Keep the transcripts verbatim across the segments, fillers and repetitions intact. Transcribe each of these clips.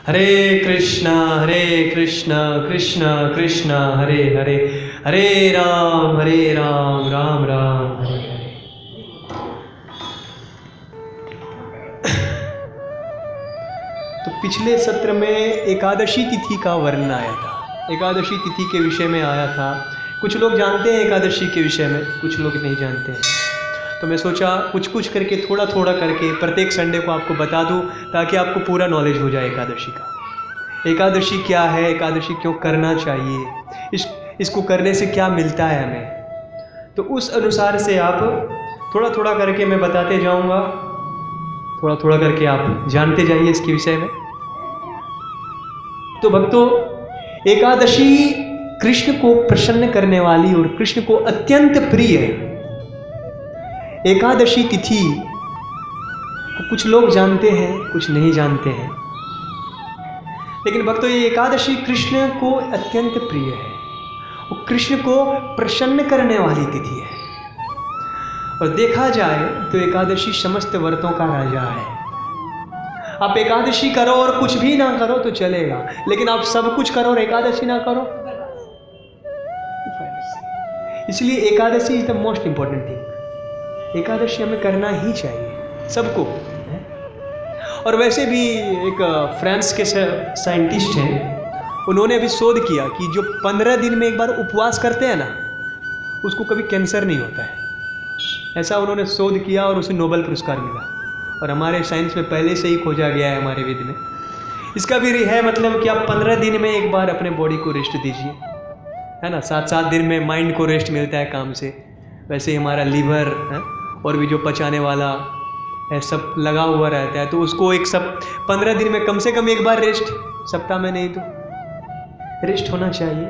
हरे कृष्णा हरे कृष्णा कृष्णा कृष्णा हरे हरे, हरे राम हरे राम राम राम हरे हरे। तो पिछले सत्र में एकादशी तिथि का वर्णन आया था, एकादशी तिथि के विषय में आया था। कुछ लोग जानते हैं एकादशी के विषय में, कुछ लोग नहीं जानते हैं। तो मैं सोचा कुछ कुछ करके, थोड़ा थोड़ा करके प्रत्येक संडे को आपको बता दूं, ताकि आपको पूरा नॉलेज हो जाए एकादशी का। एकादशी क्या है, एकादशी क्यों करना चाहिए, इस इसको करने से क्या मिलता है हमें, तो उस अनुसार से आप थोड़ा थोड़ा करके मैं बताते जाऊंगा, थोड़ा थोड़ा करके आप जानते जाइए इसके विषय में। तो भक्तों, एकादशी कृष्ण को प्रसन्न करने वाली और कृष्ण को अत्यंत प्रिय एकादशी तिथि को कुछ लोग जानते हैं, कुछ नहीं जानते हैं। लेकिन भक्तों, ये एकादशी कृष्ण को अत्यंत प्रिय है, वो कृष्ण को प्रसन्न करने वाली तिथि है। और देखा जाए तो एकादशी समस्त व्रतों का राजा है। आप एकादशी करो और कुछ भी ना करो तो चलेगा, लेकिन आप सब कुछ करो और एकादशी ना करो, इसलिए Ekadashi is the most important thing. Ekadashi हमें करना ही चाहिए सबको। और वैसे भी एक फ्रांस के साइंटिस्ट हैं, उन्होंने अभी शोध किया कि जो पंद्रह दिन में एक बार उपवास करते हैं ना, उसको कभी कैंसर नहीं होता है। ऐसा उन्होंने शोध किया और उसे नोबेल पुरस्कार मिला। और हमारे साइंस में पहले से ही खोजा गया है, हमारे वेद में इसका भी है मतलब कि आप पंद्रह दिन में एक बार अपने बॉडी को रेस्ट दीजिए, है ना। सात सात दिन में माइंड को रेस्ट मिलता है काम से, वैसे ही हमारा लीवर है और भी जो पचाने वाला है सब लगा हुआ रहता है, तो उसको एक सब पंद्रह दिन में कम से कम एक बार रेस्ट, सप्ताह में नहीं तो रेस्ट होना चाहिए।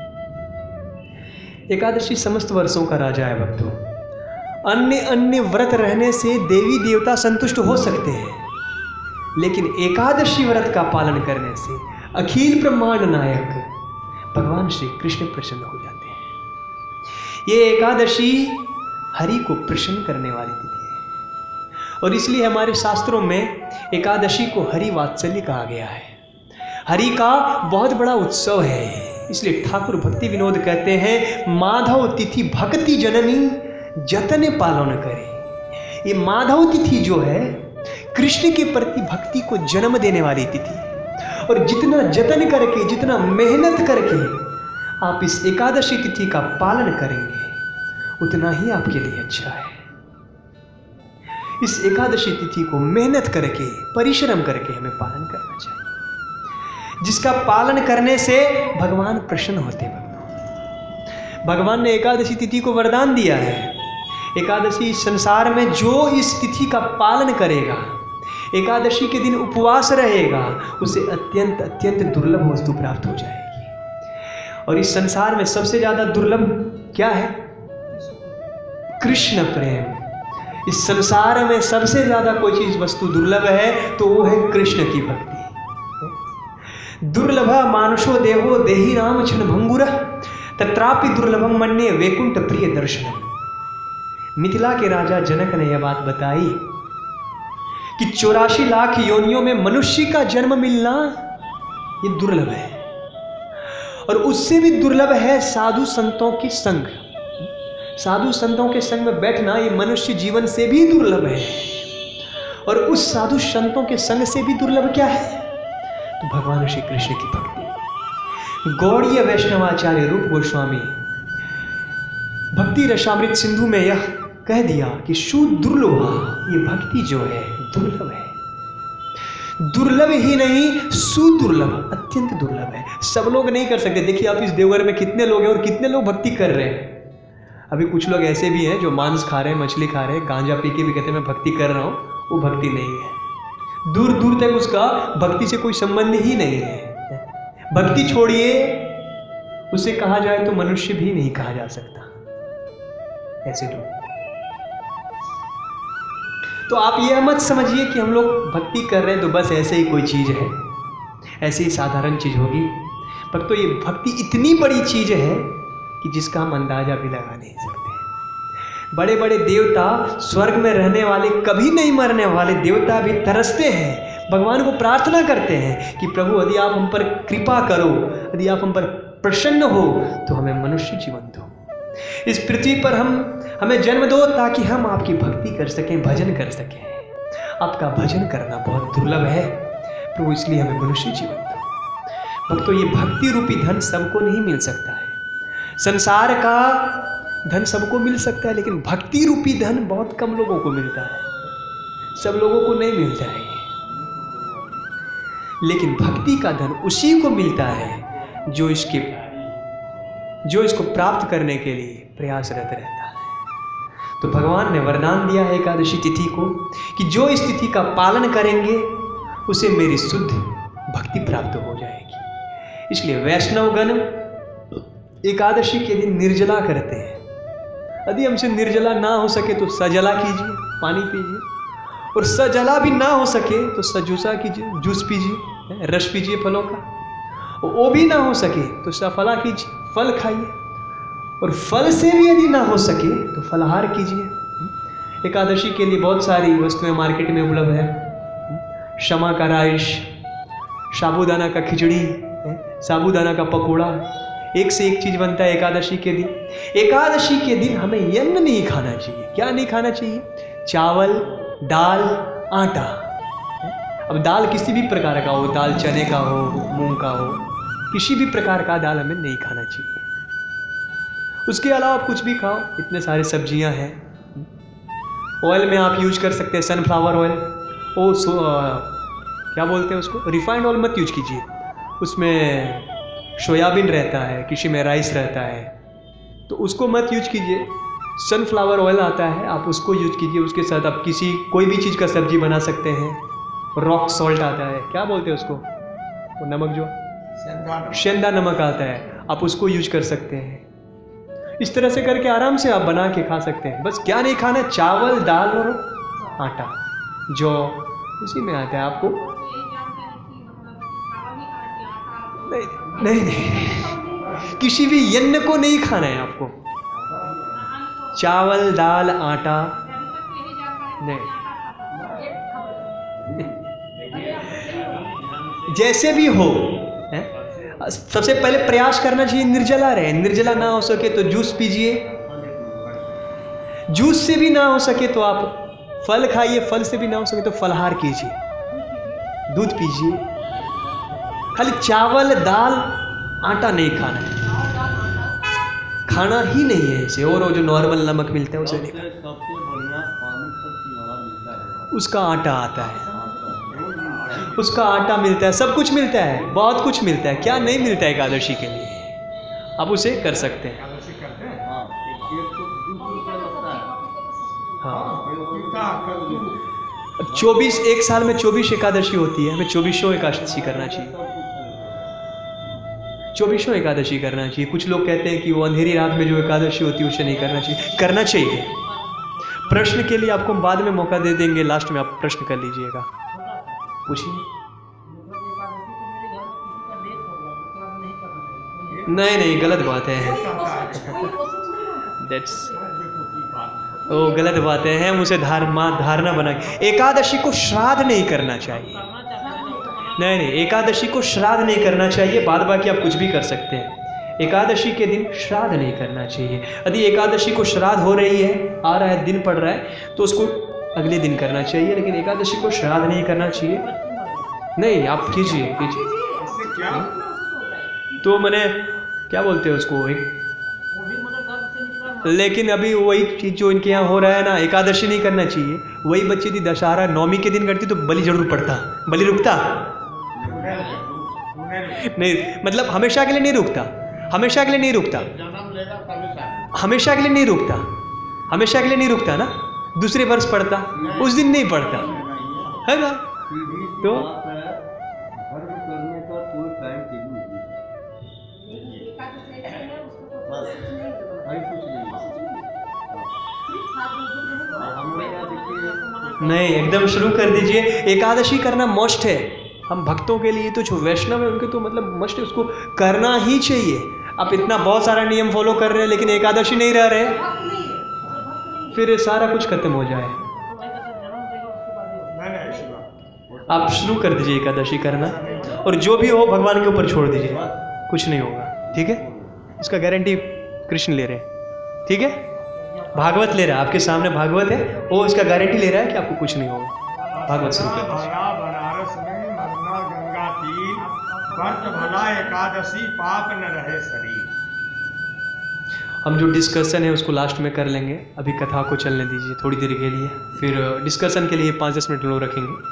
एकादशी समस्त वर्षों का राजा है भक्तों। अन्य अन्य व्रत रहने से देवी देवता संतुष्ट हो सकते हैं, लेकिन एकादशी व्रत का पालन करने से अखिल ब्रह्मांड नायक भगवान श्री कृष्ण प्रसन्न हो जाते हैं। ये एकादशी हरि को प्रसन्न करने वाली तिथि है, और इसलिए हमारे शास्त्रों में एकादशी को हरि वात्सल्य कहा गया है। हरि का बहुत बड़ा उत्सव है, इसलिए ठाकुर भक्ति विनोद कहते हैं, माधव तिथि भक्ति जननी जतन पालन करे। ये माधव तिथि जो है कृष्ण के प्रति भक्ति को जन्म देने वाली तिथि, और जितना जतन करके, जितना मेहनत करके आप इस एकादशी तिथि का पालन करेंगे, उतना ही आपके लिए अच्छा है। इस एकादशी तिथि को मेहनत करके, परिश्रम करके हमें पालन करना चाहिए, जिसका पालन करने से भगवान प्रसन्न होते हैं। भगवान ने एकादशी तिथि को वरदान दिया है। एकादशी संसार में जो इस तिथि का पालन करेगा, एकादशी के दिन उपवास रहेगा, उसे अत्यंत अत्यंत दुर्लभ वस्तु प्राप्त हो जाएगी। और इस संसार में सबसे ज्यादा दुर्लभ क्या है? कृष्ण प्रेम। इस संसार में सबसे ज्यादा कोई चीज वस्तु दुर्लभ है तो वो है कृष्ण की भक्ति। दुर्लभ मानुषो देवो देहि नाम क्षण भंगुर तत्रापि दुर्लभम मन्ये वैकुंठ प्रिय दर्शनम। मिथिला के राजा जनक ने यह बात बताई कि चौरासी लाख योनियों में मनुष्य का जन्म मिलना ये दुर्लभ है, और उससे भी दुर्लभ है साधु संतों की संग। साधु संतों के संग में बैठना ये मनुष्य जीवन से भी दुर्लभ है, और उस साधु संतों के संग से भी दुर्लभ क्या है? तो भगवान श्री कृष्ण की भक्ति। गौड़ीय वैष्णवाचार्य रूप गोस्वामी भक्ति रसामृत सिंधु में यह कह दिया कि सुदुर्लभा, ये भक्ति जो है दुर्लभ है। दुर्लभ ही नहीं, सुदुर्लभ, अत्यंत दुर्लभ है। सब लोग नहीं कर सकते। देखिए आप इस देवघर में कितने लोग हैं और कितने लोग भक्ति कर रहे हैं। अभी कुछ लोग ऐसे भी हैं जो मांस खा रहे हैं, मछली खा रहे हैं, गांजा पी के भी कहते हैं मैं भक्ति कर रहा हूं। वो भक्ति नहीं है। दूर दूर तक उसका भक्ति से कोई संबंध ही नहीं है। भक्ति छोड़िए, उसे कहा जाए तो मनुष्य भी नहीं कहा जा सकता, ऐसे लोग। तो आप यह मत समझिए कि हम लोग भक्ति कर रहे हैं तो बस ऐसे ही कोई चीज है, ऐसे ही साधारण चीज होगी। पर तो ये भक्ति इतनी बड़ी चीज है कि जिसका हम अंदाजा भी लगा नहीं सकते। बड़े बड़े देवता, स्वर्ग में रहने वाले, कभी नहीं मरने वाले देवता भी तरसते हैं भगवान को प्रार्थना करते हैं कि प्रभु यदि आप हम पर कृपा करो, यदि आप हम पर प्रसन्न हो तो हमें मनुष्य जीवन दो, इस पृथ्वी पर हम हमें जन्म दो ताकि हम आपकी भक्ति कर सकें, भजन कर सकें। आपका भजन करना बहुत दुर्लभ है प्रभु, इसलिए हमें मनुष्य जीवन दो। भक्तों, ये भक्ति रूपी धन सबको नहीं मिल सकता है। संसार का धन सबको मिल सकता है, लेकिन भक्ति रूपी धन बहुत कम लोगों को मिलता है, सब लोगों को नहीं मिलता है। लेकिन भक्ति का धन उसी को मिलता है जो इसके जो इसको प्राप्त करने के लिए प्रयासरत रहता है। तो भगवान ने वरदान दिया है एकादशी तिथि को कि जो इस तिथि का पालन करेंगे उसे मेरी शुद्ध भक्ति प्राप्त हो जाएगी। इसलिए वैष्णवगण एकादशी के दिन निर्जला करते हैं। यदि हमसे निर्जला ना हो सके तो सजला कीजिए, पानी पीजिए, और सजला भी ना हो सके तो सजूसा कीजिए, जूस पीजिए, रस पीजिए फलों का, और वो भी ना हो सके तो सफला कीजिए, फल खाइए, और फल से भी यदि ना हो सके तो फलाहार कीजिए। एकादशी के लिए बहुत सारी वस्तुएं मार्केट में उपलब्ध है। क्षमा का राइस, साबूदाना का खिचड़ी, साबूदाना का पकौड़ा, एक से एक चीज बनता है एकादशी के दिन। एकादशी के दिन हमें अन्न नहीं खाना चाहिए। क्या नहीं खाना चाहिए? चावल, दाल, आटा। अब दाल किसी भी प्रकार का हो, दाल चने का हो, मूंग का हो, किसी भी प्रकार का दाल हमें नहीं खाना चाहिए। उसके अलावा आप कुछ भी खाओ, इतने सारे सब्जियां हैं। ऑयल में आप यूज कर सकते हैं सनफ्लावर ऑयल, ओ सो आ, क्या बोलते हैं उसको, रिफाइंड ऑयल मत यूज कीजिए। उसमें सोयाबीन रहता है, किसी में राइस रहता है, तो उसको मत यूज कीजिए। सनफ्लावर ऑयल आता है, आप उसको यूज कीजिए। उसके साथ आप किसी कोई भी चीज़ का सब्जी बना सकते हैं। रॉक सॉल्ट आता है, क्या बोलते हैं उसको, वो नमक जो सेंधा नमक आता है, आप उसको यूज कर सकते हैं। इस तरह से करके आराम से आप बना के खा सकते हैं। बस क्या नहीं खाना है? चावल, दाल और आटा, जो उसी में आता है। आपको नहीं नहीं नहीं किसी भी यन्न को नहीं खाना है आपको। चावल, दाल, आटा नहीं, जैसे भी हो है? सबसे पहले प्रयास करना चाहिए निर्जला रहे। निर्जला ना हो सके तो जूस पीजिए, जूस से भी ना हो सके तो आप फल खाइए, फल से भी ना हो सके तो फलाहार कीजिए, दूध पीजिए। खाली चावल, दाल, आटा नहीं खाना है, खाना ही नहीं है इसे। और वो जो नॉर्मल नमक मिलता है उसे नहीं खाना, उसका आटा आता है, उसका आटा मिलता है, सब कुछ मिलता है, बहुत कुछ मिलता है। क्या नहीं मिलता है एकादशी के लिए? आप उसे कर सकते हैं। हाँ, चौबीस एक साल में चौबीस एकादशी होती है, हमें चौबीसों एकादशी करना चाहिए, चौबीसों एकादशी करना चाहिए। कुछ लोग कहते हैं कि वो अंधेरी रात में जो एकादशी होती है उसे नहीं करना चाहिए। करना चाहिए। प्रश्न के लिए आपको बाद में मौका दे देंगे, लास्ट में आप प्रश्न कर लीजिएगा, पूछिए। नहीं नहीं, गलत बात है। That's वो गलत बातें हैं, मुझे धारणा धारणा बना के। एकादशी को श्राद्ध नहीं करना चाहिए। नहीं नहीं, एकादशी को श्राद्ध नहीं करना चाहिए। बाद बाकी आप कुछ भी कर सकते हैं। एकादशी के दिन श्राद्ध नहीं करना चाहिए। यदि एकादशी को श्राद्ध हो रही है, आ रहा है, दिन पड़ रहा है, तो उसको अगले दिन करना चाहिए, लेकिन एकादशी को श्राद्ध नहीं करना चाहिए। नहीं, आप कीजिए कीजिए। तो मैंने क्या बोलते हैं उसको, एक लेकिन अभी वही चीज जो इनके यहाँ हो रहा है ना, एकादशी नहीं करना चाहिए। वही बच्चे यदि दशहरा नौमी के दिन करती तो बलि जरूर पड़ता, बलि रुकता नहीं, मतलब हमेशा के लिए नहीं रुकता, हमेशा के लिए नहीं रुकता, हमेशा के लिए नहीं रुकता, हमेशा के लिए नहीं रुकता ना, दूसरे वर्ष पड़ता, उस दिन नहीं पड़ता है ना। तो नहीं, एकदम शुरू कर दीजिए। एकादशी करना मस्ट है। हम भक्तों के लिए तो, जो वैष्णव है उनके तो मतलब मस्ट है, उसको करना ही चाहिए। आप इतना बहुत सारा नियम फॉलो कर रहे हैं लेकिन एकादशी नहीं रह रहे, फिर सारा कुछ खत्म हो जाए। आप शुरू कर दीजिए एकादशी करना, और जो भी हो भगवान के ऊपर छोड़ दीजिए, कुछ नहीं होगा। ठीक है, इसका गारंटी कृष्ण ले रहे हैं। ठीक है, भागवत ले रहा है, आपके सामने भागवत है, वो इसका गारंटी ले रहा है कि आपको कुछ नहीं होगा। भागवत शुरू कर दीजिए। बनारस में मरना गंगा तीर, व्रत भला एकादशी, पाप न रहे शरीर। हम जो डिस्कशन है उसको लास्ट में कर लेंगे, अभी कथा को चलने दीजिए थोड़ी देर के लिए, फिर डिस्कशन के लिए पाँच दस मिनट लोग रखेंगे।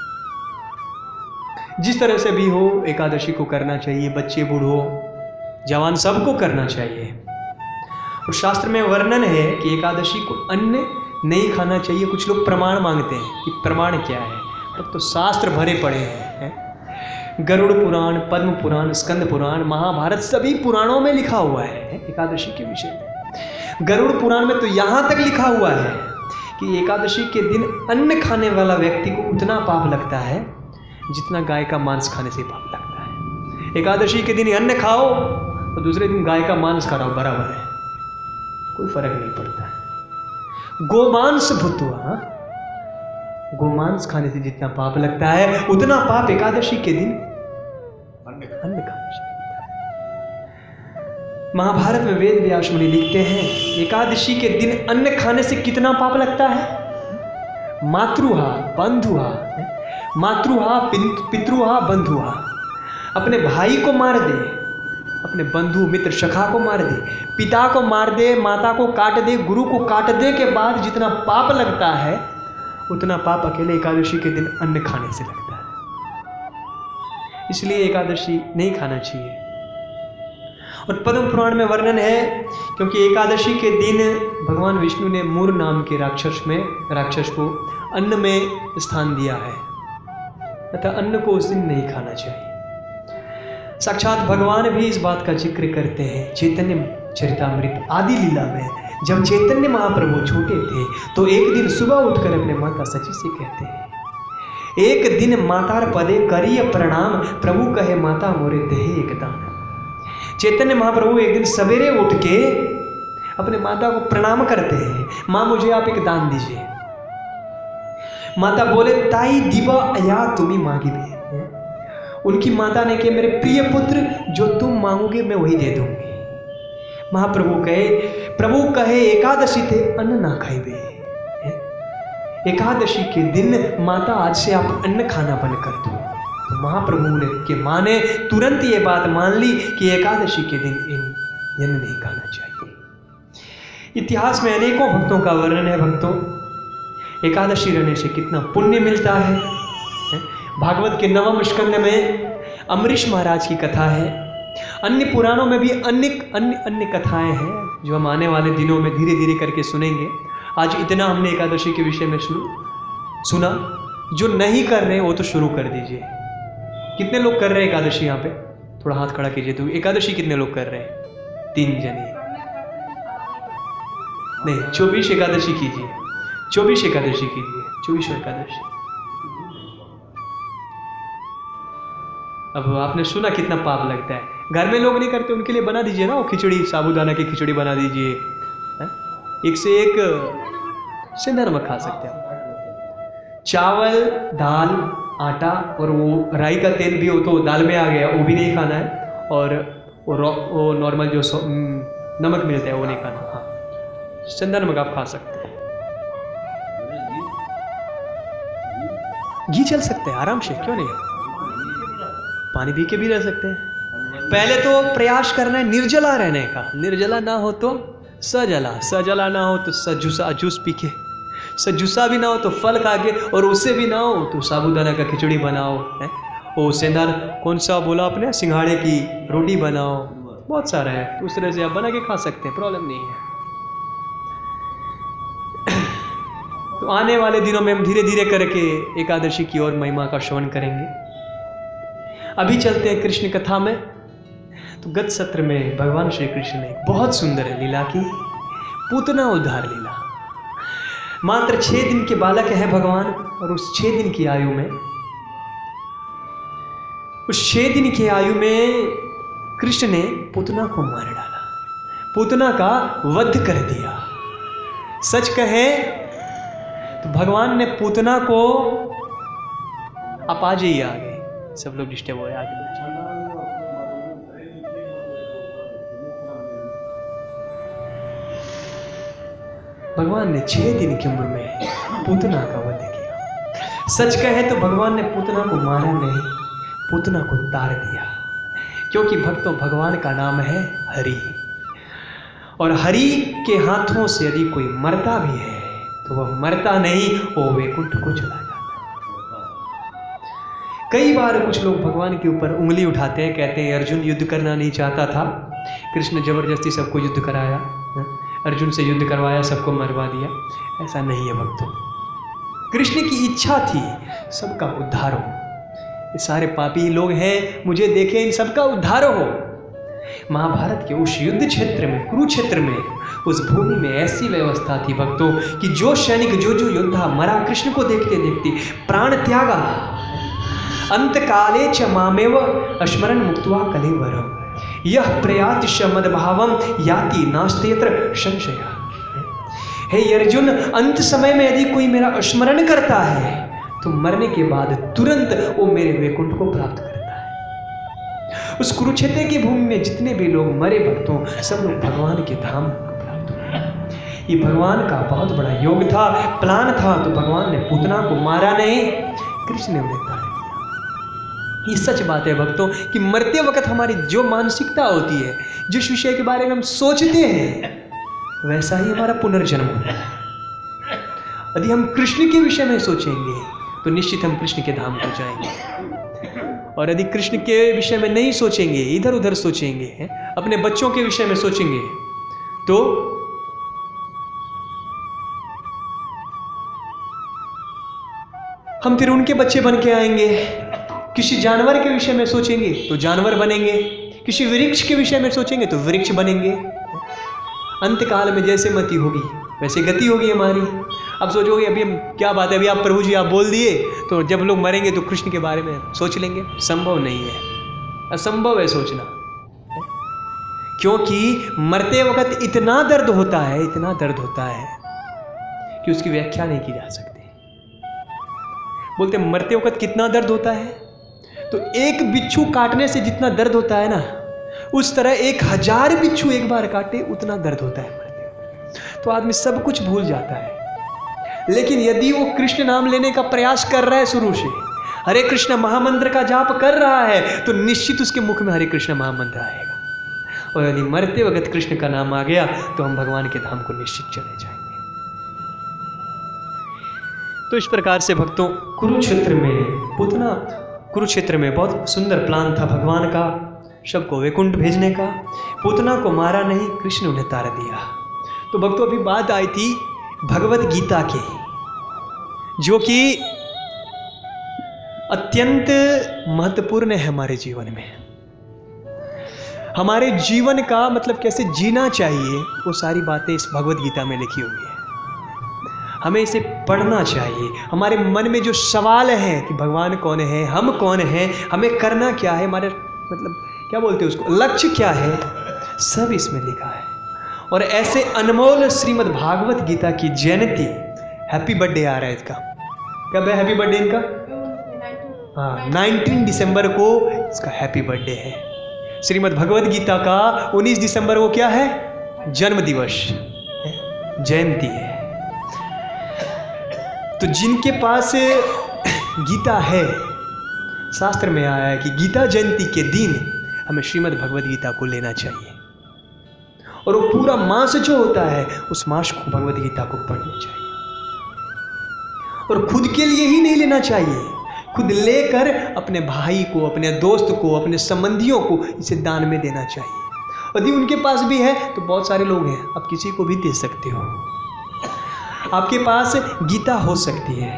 जिस तरह से भी हो एकादशी को करना चाहिए, बच्चे बूढ़ो जवान सबको करना चाहिए। और शास्त्र में वर्णन है कि एकादशी को अन्न नहीं खाना चाहिए। कुछ लोग प्रमाण मांगते हैं कि प्रमाण क्या है, तब तो शास्त्र भरे पड़े हैं, हैं? गरुड़ पुराण, पद्म पुराण, स्कंद पुराण, महाभारत, सभी पुराणों में लिखा हुआ है एकादशी के विषय में। गरुड़ पुराण में तो यहाँ तक लिखा हुआ है कि एकादशी के दिन अन्न खाने वाला व्यक्ति को उतना पाप लगता है जितना गाय का मांस खाने से पाप लगता है। एकादशी के दिन अन्न खाओ और दूसरे दिन गाय का मांस खा रहा हो, बराबर है, कोई फर्क नहीं पड़ता है। गोमांस भुत्वा, गोमांस खाने से जितना पाप लगता है उतना पाप एकादशी के दिन अन्न खाने से लगता है। महाभारत में वेद व्यास मुनि लिखते हैं एकादशी के दिन अन्न खाने से कितना पाप लगता है। मातृहा बंधुहा, मातृहा पितृहा बंधुहा, अपने भाई को मार दे, अपने बंधु मित्र सखा को मार दे, पिता को मार दे, माता को काट दे, गुरु को काट दे के बाद जितना पाप लगता है उतना पाप अकेले एकादशी के दिन अन्न खाने से लगता है। इसलिए एकादशी नहीं खाना चाहिए। और पद्म पुराण में वर्णन है क्योंकि एकादशी के दिन भगवान विष्णु ने मूर नाम के राक्षस में राक्षस को अन्न में स्थान दिया है, अतः अन्न को उस दिन नहीं खाना चाहिए। साक्षात भगवान भी इस बात का जिक्र करते हैं चैतन्य चरितामृत आदि लीला में। जब चैतन्य महाप्रभु छोटे थे तो एक दिन सुबह उठकर अपने माता सची से कहते हैं, एक दिन मातार पदे करिय प्रणाम, प्रभु कहे माता मोरे देहे एक दान। चैतन्य महाप्रभु एक दिन सवेरे उठ के अपने माता को प्रणाम करते हैं, माँ मुझे आप एक दान दीजिए। माता बोले ताई दिवा अया तुम्ही मांगी भी। उनकी माता ने कहा मेरे प्रिय पुत्र जो तुम मांगोगे मैं वही दे दूंगी। महाप्रभु कहे प्रभु कहे एकादशी थे अन्न ना खाइबे, एकादशी के दिन माता आज से आप अन्न खाना बंद कर दो। तो महाप्रभु ने के माँ ने तुरंत ये बात मान ली कि एकादशी के दिन इन अन्न नहीं खाना चाहिए। इतिहास में अनेकों भक्तों का वर्णन है। भक्तों, एकादशी रहने से कितना पुण्य मिलता है। भागवत के नवम स्कंद में अम्बरीश महाराज की कथा है। अन्य पुराणों में भी अन्य अन्य अन्य कथाएं हैं जो हम आने वाले दिनों में धीरे धीरे करके सुनेंगे। आज इतना हमने एकादशी के विषय में सुना। जो नहीं कर रहे हैं वो तो शुरू कर दीजिए। कितने लोग कर रहे हैं एकादशी? यहाँ पे थोड़ा हाथ खड़ा कीजिए। तो एकादशी कितने लोग कर रहे हैं? तीन जने नहीं, चौबीस एकादशी कीजिए, चौबीस एकादशी कीजिए, चौबीस एकादशी। अब आपने सुना कितना पाप लगता है। घर में लोग नहीं करते, उनके लिए बना दीजिए ना वो खिचड़ी, साबूदाना की खिचड़ी बना दीजिए। एक से एक सेंधा नमक खा सकते हैं। चावल, दाल, आटा और वो राई का तेल भी हो तो दाल में आ गया, वो भी नहीं खाना है। और वो नॉर्मल जो नमक मिलता है वो नहीं खाना। हाँ, सेंधा नमक आप खा सकते हैं। घी चल सकते हैं आराम से, क्यों नहीं? पानी पी के भी रह सकते हैं। पहले तो प्रयास करना है निर्जला रहने का। निर्जला ना हो तो सजला, सजला ना हो तो सजूसा, जूस पी के, सजूसा भी ना हो तो फल खा के, और उससे भी ना हो तो साबूदाना का खिचड़ी बनाओ है। वो सेंधा कौन सा बोला आपने, सिंघाड़े की रोटी बनाओ, बहुत सारा है। उस तरह से आप बना के खा सकते हैं, प्रॉब्लम नहीं है। तो आने वाले दिनों में हम धीरे धीरे करके एकादशी की ओर महिमा का श्रवण करेंगे। अभी चलते हैं कृष्ण कथा में। तो गत सत्र में भगवान श्री कृष्ण ने बहुत सुंदर लीला की, पूतना उद्धार लीला। मात्र छह दिन के बालक है भगवान, और उस छह दिन की आयु में उस छह दिन की आयु में कृष्ण ने पूतना को मार डाला, पूतना का वध कर दिया। सच कहे तो भगवान ने पूतना को आप आ जाइए आगे, सब लोग डिस्टर्ब हो रहे हैं, आगे बढ़िए। भगवान ने छह दिन की उम्र में पूतना का वध किया। सच कहे तो भगवान ने पूतना को मारा नहीं, पूतना को तार दिया, क्योंकि भक्तों भगवान का नाम है हरि, और हरि के हाथों से यदि कोई मरता भी है तो वह मरता नहीं, वो वैकुंठ को चला जाता। कई बार कुछ लोग भगवान के ऊपर उंगली उठाते हैं, कहते हैं अर्जुन युद्ध करना नहीं चाहता था, कृष्ण जबरदस्ती सबको युद्ध कराया, अर्जुन से युद्ध करवाया, सबको मरवा दिया। ऐसा नहीं है भक्तों, कृष्ण की इच्छा थी सबका उद्धार हो। ये सारे पापी लोग हैं, मुझे देखें, इन सबका उद्धार हो। महाभारत के उस युद्ध क्षेत्र में, कुरुक्षेत्र में, उस भूमि में ऐसी व्यवस्था थी भक्तों कि जो सैनिक, जो जो योद्धा मरा, कृष्ण को देखते देखते प्राण त्यागा, अंत काले च मामेव स्मरण मुक्त्वा कलेवरम यह प्रयाति मदभावम याति नास्तेत्र संशय। हे अर्जुन, अंत समय में यदि कोई मेरा स्मरण करता है तो मरने के बाद तुरंत वो मेरे वैकुंठ को प्राप्त करता है। उस कुरुक्षेत्र की भूमि में जितने भी लोग मरे भक्तों, सब लोग भगवान के धाम को प्राप्त हुए। ये भगवान का बहुत बड़ा योग था, प्लान था। तो भगवान ने पूतना को मारा नहीं, कृष्ण ने उन्हें तार दिया। ये सच बात है भक्तों कि मरते वक्त हमारी जो मानसिकता होती है, जिस विषय के बारे में हम सोचते हैं, वैसा ही हमारा पुनर्जन्म होता है। यदि हम कृष्ण के विषय में सोचेंगे तो निश्चित हम कृष्ण के धाम को जाएंगे, और यदि कृष्ण के विषय में नहीं सोचेंगे, इधर उधर सोचेंगे, अपने बच्चों के विषय में सोचेंगे, तो हम फिर उनके बच्चे बन के आएंगे। किसी जानवर के विषय में सोचेंगे तो जानवर बनेंगे, किसी वृक्ष के विषय में सोचेंगे तो वृक्ष बनेंगे। अंतकाल में जैसे मति होगी वैसे गति होगी हमारी। अब सोचोगे अभी हम क्या बात है, अभी आप प्रभु जी आप बोल दिए तो जब लोग मरेंगे तो कृष्ण के बारे में सोच लेंगे। संभव नहीं है, असंभव है सोचना, क्योंकि मरते वक्त इतना दर्द होता है, इतना दर्द होता है कि उसकी व्याख्या नहीं की जा सकती। बोलते मरते वक्त कितना दर्द होता है, तो एक बिच्छू काटने से जितना दर्द होता है ना, उस तरह एक हजार बिच्छू एक बार काटे उतना दर्द होता है मरते वक्त। तो आदमी सब कुछ भूल जाता है। लेकिन यदि वो कृष्ण नाम लेने का प्रयास कर रहा है, शुरू से हरे कृष्ण महामंत्र का जाप कर रहा है, तो निश्चित उसके मुख में हरे कृष्ण महामंत्र आएगा। और यदि मरते वक्त कृष्ण का नाम आ गया तो हम भगवान के धाम को निश्चित चले जाएंगे। तो इस प्रकार से भक्तों, कुरुक्षेत्र में पूतना कुरुक्षेत्र में बहुत सुंदर प्लान था भगवान का, सबको वैकुंठ भेजने का। पूतना को मारा नहीं, कृष्ण उन्हें तार दिया। तो भक्तों अभी बात आई थी भगवत गीता की, जो कि अत्यंत महत्वपूर्ण है हमारे जीवन में। हमारे जीवन का मतलब कैसे जीना चाहिए, वो सारी बातें इस भगवत गीता में लिखी हुई है। हमें इसे पढ़ना चाहिए। हमारे मन में जो सवाल है कि भगवान कौन है, हम कौन हैं, हमें करना क्या है, हमारे मतलब क्या बोलते हैं उसको, लक्ष्य क्या है, सब इसमें लिखा है। और ऐसे अनमोल श्रीमद् भागवत गीता की जयंती, हैप्पी बर्थडे आ रहा है इसका। कब है हैप्पी बर्थडे इनका? हाँ, नाइनटीन दिसंबर को इसका हैप्पी बर्थडे है। श्रीमद् भगवत गीता का उन्नीस दिसंबर को क्या है? जन्म दिवस, जयंती है। तो जिनके पास गीता है, शास्त्र में आया है कि गीता जयंती के दिन हमें श्रीमद् भगवद गीता को लेना चाहिए, और वो पूरा मास जो होता है उस मास को भगवद गीता को पढ़ना चाहिए। और खुद के लिए ही नहीं लेना चाहिए, खुद लेकर अपने भाई को, अपने दोस्त को, अपने संबंधियों को इसे दान में देना चाहिए। यदि उनके पास भी है तो बहुत सारे लोग हैं, आप किसी को भी दे सकते हो। आपके पास गीता हो सकती है,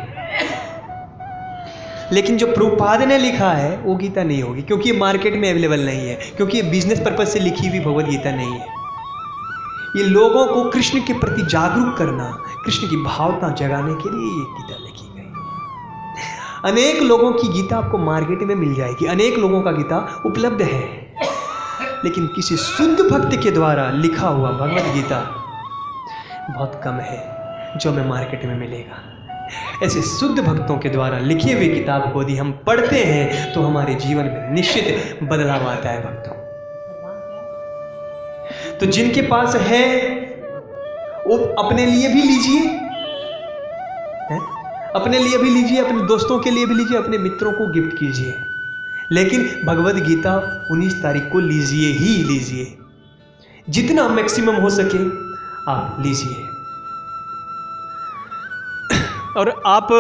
लेकिन जो प्रभुपाद ने लिखा है वो गीता नहीं होगी, क्योंकि ये मार्केट में अवेलेबल नहीं है, क्योंकि ये बिजनेस पर्पज से लिखी हुई भगवद गीता नहीं है। ये लोगों को कृष्ण के प्रति जागरूक करना, कृष्ण की भावना जगाने के लिए ये गीता लिखी गई। अनेक लोगों की गीता आपको मार्केट में मिल जाएगी, अनेक लोगों का गीता उपलब्ध है, लेकिन किसी शुद्ध भक्त के द्वारा लिखा हुआ भगवद गीता बहुत कम है जो हमें मार्केट में मिलेगा। ऐसे शुद्ध भक्तों के द्वारा लिखी हुई किताब को यदि हम पढ़ते हैं तो हमारे जीवन में निश्चित बदलाव आता है भक्तों। तो जिनके पास है वो अपने लिए भी लीजिए, अपने लिए भी लीजिए, अपने दोस्तों के लिए भी लीजिए, अपने मित्रों को गिफ्ट कीजिए, लेकिन भगवद गीता उन्नीस तारीख को लीजिए ही लीजिए। जितना मैक्सिमम हो सके आप लीजिए। और आप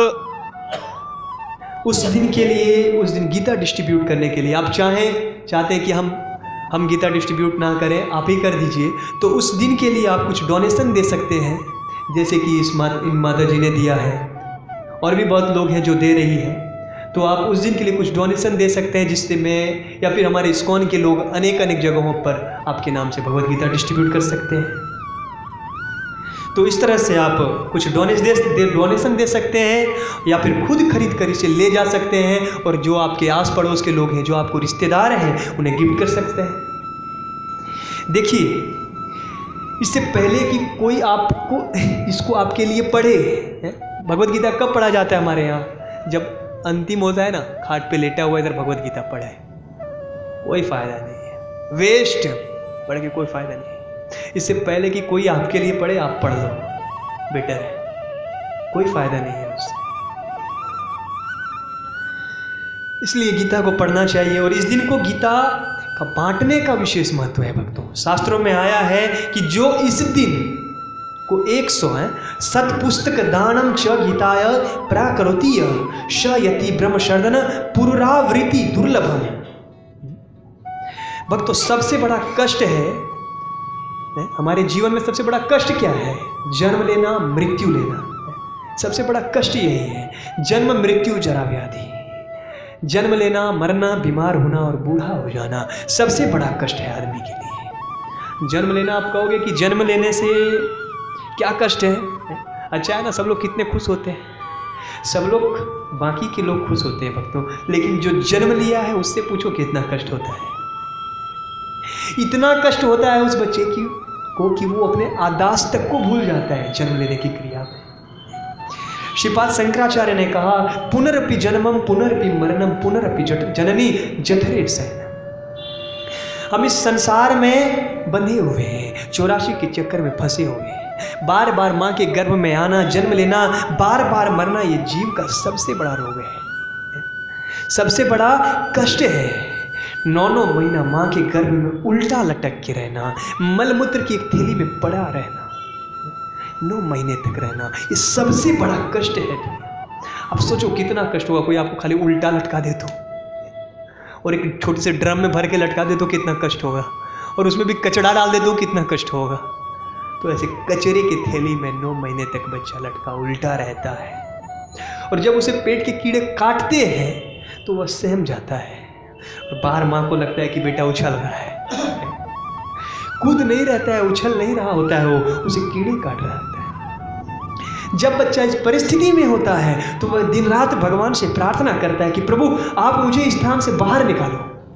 उस दिन के लिए, उस दिन गीता डिस्ट्रीब्यूट करने के लिए आप चाहें चाहते हैं कि हम हम गीता डिस्ट्रीब्यूट ना करें, आप ही कर दीजिए, तो उस दिन के लिए आप कुछ डोनेशन दे सकते हैं, जैसे कि इस मा, इन माता जी ने दिया है और भी बहुत लोग हैं जो दे रही है। तो आप उस दिन के लिए कुछ डोनेशन दे सकते हैं, जिससे मैं या फिर हमारे इस्कॉन के लोग अनेक अनेक जगहों पर आपके नाम से भगवद गीता डिस्ट्रीब्यूट कर सकते हैं। तो इस तरह से आप कुछ डोनेशन दे डोनेशन दे सकते हैं, या फिर खुद खरीद कर इसे ले जा सकते हैं, और जो आपके आस पड़ोस के लोग हैं, जो आपको रिश्तेदार हैं, उन्हें गिफ्ट कर सकते हैं। देखिए, इससे पहले कि कोई आपको इसको आपके लिए पढ़े, भगवद गीता कब पढ़ा जाता है हमारे यहाँ? जब अंतिम होता है ना, खाट पे लेटा हुआ इधर भगवद गीता पढ़े, कोई फायदा नहीं है, वेस्ट, पढ़ के कोई फायदा नहीं है। इससे पहले कि कोई आपके लिए पढ़े, आप पढ़ लो, बेटर है, कोई फायदा नहीं है उससे। इसलिए गीता को पढ़ना चाहिए। और इस दिन को गीता का बांटने का विशेष महत्व है भक्तों। शास्त्रों में आया है कि जो इस दिन को एक सौ है सत्पुस्तक दानम च गीताय प्राकरोति श यति ब्रह्म शर्दन पुनरावृत्ति दुर्लभम। भक्तों, सबसे बड़ा कष्ट है हमारे जीवन में, सबसे बड़ा कष्ट क्या है? जन्म लेना, मृत्यु लेना। सबसे बड़ा कष्ट यही है, जन्म मृत्यु जरा व्याधि। जन्म लेना, मरना, बीमार होना और बूढ़ा हो जाना सबसे बड़ा कष्ट है आदमी के लिए। जन्म लेना, आप कहोगे कि जन्म लेने से क्या कष्ट है? अच्छा है ना, सब लोग कितने खुश होते हैं, सब लोग, बाकी के लोग खुश होते हैं भक्तों, लेकिन जो जन्म लिया है उससे पूछो कितना कष्ट होता है। इतना कष्ट होता है उस बच्चे की को कि वो अपने आदास तक को भूल जाता है जन्म लेने की क्रिया में। श्रीपाद शंकराचार्य ने कहा, पुनरपि जन्मम पुनरपि मरणम पुनरपि जननी जठरे शयनम। हम इस संसार में बंधे हुए हैं, चौरासी के चक्कर में फंसे हुए हैं। बार बार माँ के गर्भ में आना, जन्म लेना, बार बार मरना, ये जीव का सबसे बड़ा रोग है, सबसे बड़ा कष्ट है। नौ नौ महीना माँ के गर्भ में उल्टा लटक के रहना, मलमूत्र की एक थैली में पड़ा रहना, नौ महीने तक रहना, ये सबसे बड़ा कष्ट है। अब सोचो कितना कष्ट होगा, कोई आपको खाली उल्टा लटका दे तो, और एक छोटे से ड्रम में भर के लटका दे तो कितना कष्ट होगा, और उसमें भी कचड़ा डाल दे तो कितना कष्ट होगा। तो ऐसे कचरे की थैली में नौ महीने तक बच्चा लटका उल्टा रहता है, और जब उसे पेट के कीड़े काटते हैं तो वह सहम जाता है, और बाहर माँ को लगता है कि बेटा उछल रहा है, कूद नहीं रहता है, उछल नहीं रहा होता है, वो उसे कीड़े काट रहा होता है। जब बच्चा इस परिस्थिति में होता है तो वह दिन रात भगवान से प्रार्थना करता है कि प्रभु आप मुझे इस स्थान से बाहर निकालो,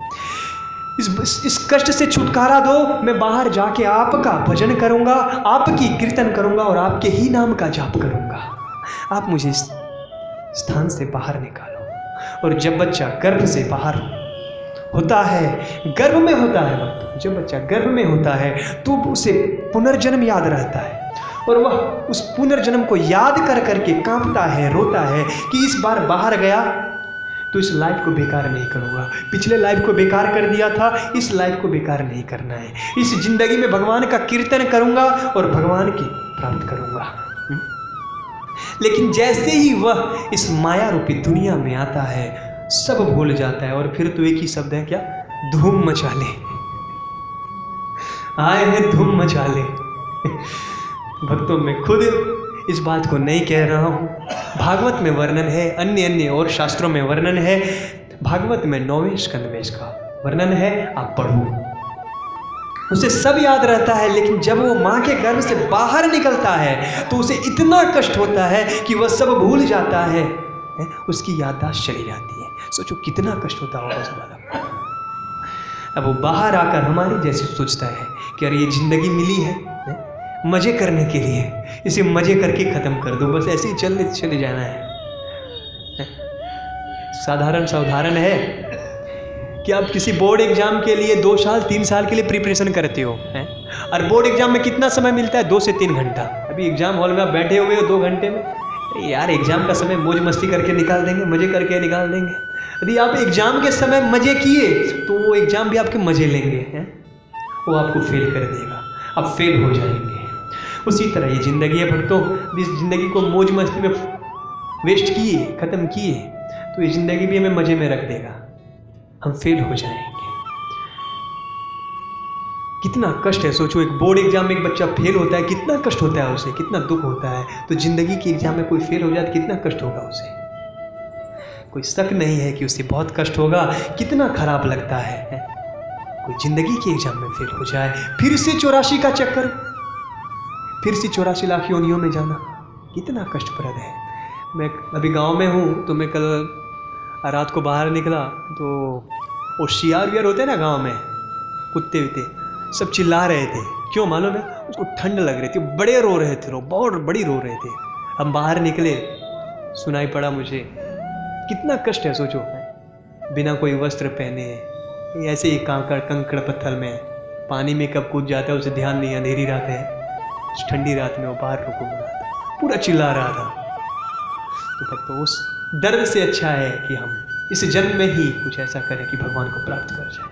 इस इस कष्ट से छुटकारा दो, मैं बाहर जाके आपका भजन करूंगा, आपकी कीर्तन करूंगा और आपके ही नाम का जाप करूंगा, आप मुझे इस स्थान से बाहर निकालो। और जब बच्चा गर्भ से बाहर होता है, गर्भ में होता है भक्त, जब बच्चा गर्भ में होता है तो उसे पुनर्जन्म याद रहता है, और वह उस पुनर्जन्म को याद कर करके कांपता है, रोता है कि इस बार बाहर गया तो इस लाइफ को बेकार नहीं करूँगा, पिछले लाइफ को बेकार कर दिया था, इस लाइफ को बेकार नहीं करना है, इस जिंदगी में भगवान का कीर्तन करूँगा और भगवान की प्राप्त करूँगा। लेकिन जैसे ही वह इस माया रूपी दुनिया में आता है सब भूल जाता है, और फिर तो एक ही शब्द है क्या? धूम मचा ले, आए हैं धूम मचा ले। भक्तों, मैं खुद इस बात को नहीं कह रहा हूँ, भागवत में वर्णन है, अन्य अन्य और शास्त्रों में वर्णन है, भागवत में नौवें स्कंद में इसका वर्णन है, आप पढ़ो, उसे सब याद रहता है। लेकिन जब वो माँ के गर्भ से बाहर निकलता है तो उसे इतना कष्ट होता है कि वह सब भूल जाता है, है? उसकी याददाश्त चली जाती है। सोचो कितना कष्ट होता होगा उस बालक को। अब वो बाहर आकर हमारी जैसे सोचता है कि अरे ये जिंदगी मिली है, है? मजे करने के लिए, इसे मजे करके ख़त्म कर दो, बस ऐसे ही चलने चले जाना है। साधारण सा उदाहरण है कि आप किसी बोर्ड एग्जाम के लिए दो साल तीन साल के लिए प्रिपरेशन करते हो हैं, और बोर्ड एग्जाम में कितना समय मिलता है? दो से तीन घंटा। अभी एग्जाम हॉल में आप बैठे हुए हो दो घंटे में, यार एग्जाम का समय मौज मस्ती करके निकाल देंगे, मजे करके निकाल देंगे। यदि आप एग्जाम के समय मजे किए तो वो एग्जाम भी आपके मजे लेंगे हैं, वो आपको फेल कर देगा, आप फेल हो जाएंगे। उसी तरह ये जिंदगी है भक्तों, इस जिंदगी को मौज मस्ती में वेस्ट किए, ख़त्म किए तो ये जिंदगी भी हमें मजे में रख देगा, हम फेल हो जाएंगे। कितना कष्ट है, सोचो एक बोर्ड एग्जाम में एक बच्चा फेल होता है, कितना कष्ट होता है उसे, कितना दुख होता है। तो जिंदगी के एग्जाम में कोई फेल हो जाए तो कितना कष्ट होगा उसे, कोई शक नहीं है कि उसे बहुत कष्ट होगा, कितना खराब लगता है। कोई जिंदगी के एग्जाम में फेल हो जाए, फिर से चौरासी का चक्कर, फिर से चौरासी लाख योनियों में जाना, कितना कष्टप्रद है। मैं अभी गांव में हूँ तो मैं कल रात को बाहर निकला तो वो शियार वियार होते हैं ना गांव में, कुत्ते वुत्ते सब चिल्ला रहे थे। क्यों मालूम है? उसको ठंड लग रही थी, बड़े रो रहे थे, रो बहुत बड़ी रो रहे थे। हम बाहर निकले, सुनाई पड़ा मुझे, कितना कष्ट है सोचो, बिना कोई वस्त्र पहने ऐसे ही कांकड़ कंकड़ पत्थर में पानी में कब कूद जाता है उसे ध्यान नहीं। अंधेरी रात है, ठंडी रात में वो बाहर रुको रहा था, पूरा चिल्ला रहा था। तो तब तो उस दर्द से अच्छा है कि हम इस जन्म में ही कुछ ऐसा करें कि भगवान को प्राप्त कर जाए।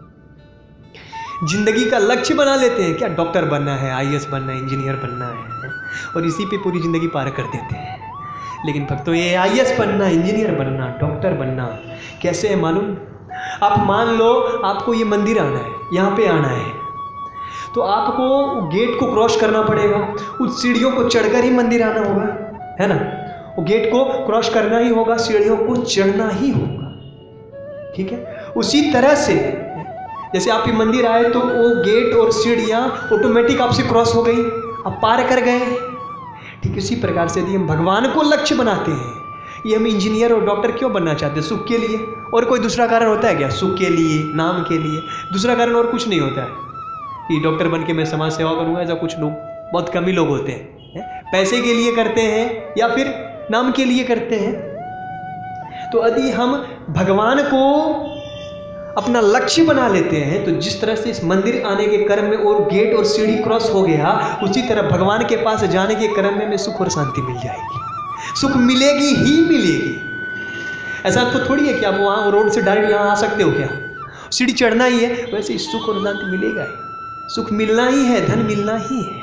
जिंदगी का लक्ष्य बना लेते हैं, क्या डॉक्टर बनना है, आई ए एस बनना है, इंजीनियर बनना है, और इसी पे पूरी जिंदगी पार कर देते हैं। लेकिन भक्तों ये आई ए एस बनना, इंजीनियर बनना, डॉक्टर बनना कैसे है मालूम? आप मान लो आपको ये मंदिर आना है, यहाँ पे आना है, तो आपको गेट को क्रॉस करना पड़ेगा, उस सीढ़ियों को चढ़कर ही मंदिर आना होगा, है ना? वो गेट को क्रॉस करना ही होगा, सीढ़ियों को चढ़ना ही होगा, ठीक है? उसी तरह से जैसे आप ये मंदिर आए तो वो गेट और सीढ़ियाँ ऑटोमेटिक आपसे क्रॉस हो गई, आप पार कर गए। ठीक इसी प्रकार से यदि हम भगवान को लक्ष्य बनाते हैं, ये हम इंजीनियर और डॉक्टर क्यों बनना चाहते हैं? सुख के लिए। और कोई दूसरा कारण होता है क्या? सुख के लिए, नाम के लिए, दूसरा कारण और कुछ नहीं होता है कि डॉक्टर बन के मैं समाज सेवा करूँगा, ऐसा कुछ लोग, बहुत कम ही लोग होते हैं। पैसे के लिए करते हैं या फिर नाम के लिए करते हैं। तो यदि हम भगवान को अपना लक्ष्य बना लेते हैं तो जिस तरह से इस मंदिर आने के क्रम में और गेट और सीढ़ी क्रॉस हो गया, उसी तरह भगवान के पास जाने के क्रम में हमें सुख और शांति मिल जाएगी। सुख मिलेगी ही मिलेगी। ऐसा तो थोड़ी है कि आप वहाँ रोड से डायरेक्ट यहाँ आ सकते हो, क्या सीढ़ी चढ़ना ही है, वैसे सुख और शांति मिलेगा ही। सुख मिलना ही है, धन मिलना ही है।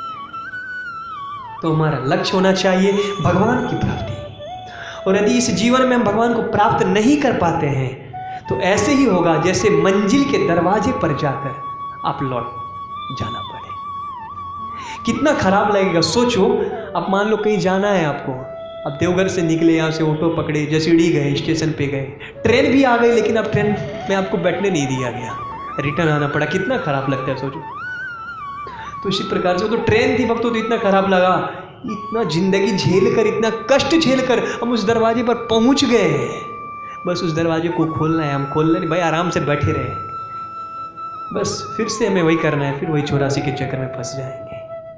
तो हमारा लक्ष्य होना चाहिए भगवान की प्राप्ति। और यदि इस जीवन में हम भगवान को प्राप्त नहीं कर पाते हैं तो ऐसे ही होगा जैसे मंजिल के दरवाजे पर जाकर आप लौट जाना पड़े। कितना खराब लगेगा सोचो। आप मान लो कहीं जाना है आपको, अब देवघर से निकले, यहाँ से ऑटो पकड़े, जसीडी गए, स्टेशन पे गए, ट्रेन भी आ गई लेकिन अब ट्रेन में आपको बैठने नहीं दिया गया, रिटर्न आना पड़ा। कितना खराब लगता है सोचो। तो इसी प्रकार से तो ट्रेन थी वक्त तो इतना खराब लगा, इतना जिंदगी झेल कर, इतना कष्ट झेल कर हम उस दरवाजे पर पहुंच गए। बस उस दरवाजे को खोलना है, हम खोलना नहीं भाई, आराम से बैठे रहे, बस फिर से हमें वही करना है, फिर वही चौरासी के चक्कर में फंस जाएंगे,